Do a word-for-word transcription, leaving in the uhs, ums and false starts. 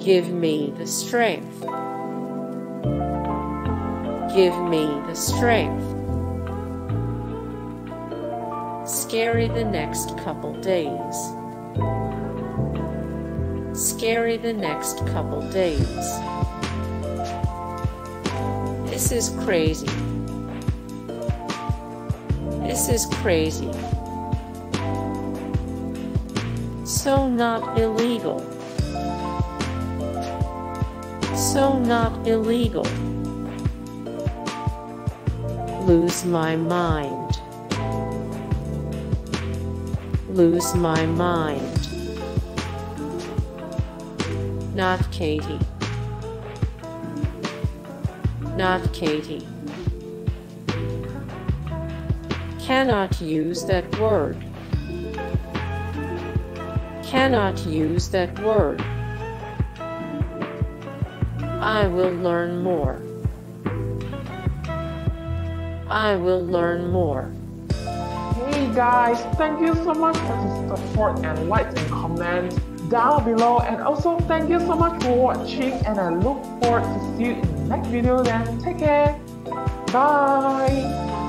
Give me the strength. Give me the strength. Scary the next couple days. Scary the next couple days. This is crazy. This is crazy. So not illegal. So not illegal. Lose my mind. Lose my mind. Not Katie. Not Katie. Cannot use that word. Cannot use that word. I will learn more. I will learn more. Hey guys, thank you so much for the support and likes and comments down below, and also thank you so much for watching, and I look forward to see you in the next video. Then take care. Bye.